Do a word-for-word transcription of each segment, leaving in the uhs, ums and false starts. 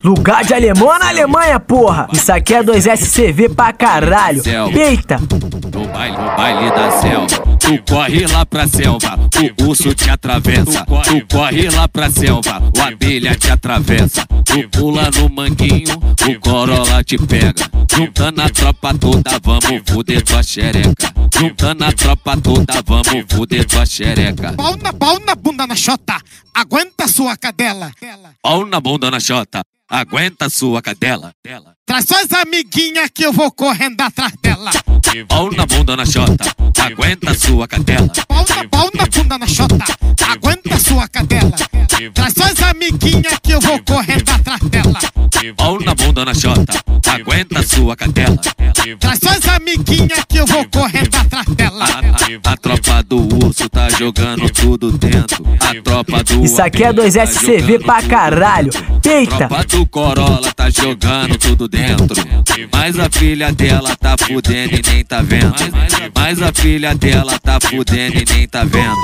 Lugar de alemão na Alemanha, porra. Isso aqui é dois S C V pra caralho. Eita! No baile, no baile da selva, tu corre lá pra selva, o urso te atravessa. Tu corre lá pra selva, o abelha te atravessa. Tu pula no manguinho, o Corolla te pega. Juntando a tropa toda, vamos fuder tua xereca. Juntando a tropa toda, vamos fuder tua xereca. Pau na, pau na bunda na xota, aguenta sua cadela. Pau na bunda na xota, aguenta sua cadela. Traz suas amiguinhas que eu vou correndo atrás dela. Pau na bunda na xota, aguenta sua cadela. Pau na, pau na bunda na xota, aguenta sua cadela. Traz suas amiguinhas que eu vou correndo atrás dela. Pau na bunda na xota, aguenta sua cadela. Traz suas amiguinhas que eu vou correndo atrás dela. A, a, a tropa do urso tá jogando tudo dentro. A tropa do Isso aqui é dois S C V pra caralho. Eita! A tropa do Corolla tá jogando tudo dentro. Mas a filha dela tá fudendo e nem tá vendo. Mas a filha dela tá fudendo e nem tá vendo.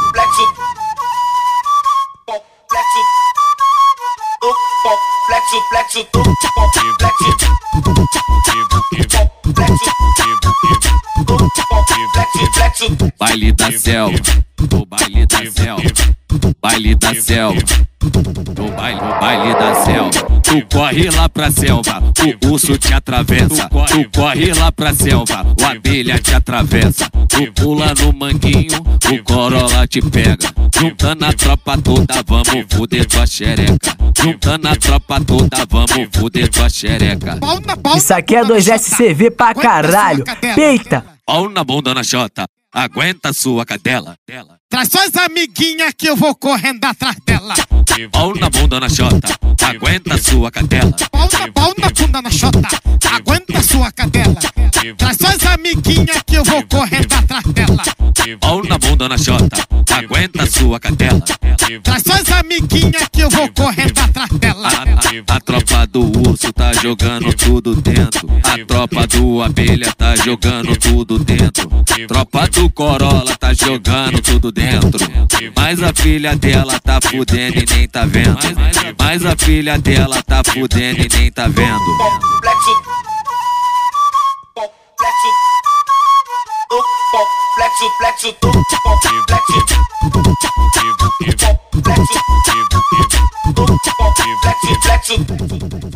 Baile da selva, o baile da selva, baile da selva, o baile, o baile da selva. Tu corre lá pra selva, o urso te atravessa. Tu corre lá pra selva, o abelha te atravessa. Tu pula no manguinho, o Corolla te pega. Juntando a tropa toda, vamos fuder tua xereca. Juntando a tropa toda, vamos fuder tua xereca. Isso aqui é dois S C V pra caralho. Eita! Pau na bunda na xota, aguenta sua cadela. Traz suas amiguinhas que eu vou correndo atrás dela. Pau na bunda na xota, aguenta sua cadela. Pau na, pau na bunda na xota, aguenta sua cadela. Traz suas amiguinhas que eu vou correndo atrás dela. Pau na bunda na xota, aguenta sua cadela. Traz suas amiguinhas que eu vou correndo atrás dela. A, a, a tropa do urso tá jogando tudo dentro. A tropa do abelha tá jogando tudo dentro. Tropa do Corolla tá jogando tudo dentro. Mas a filha dela tá fudendo e nem tá vendo. Mas a filha dela tá fudendo e nem tá vendo. Flexo, flexo, flexo, flexo, flexo.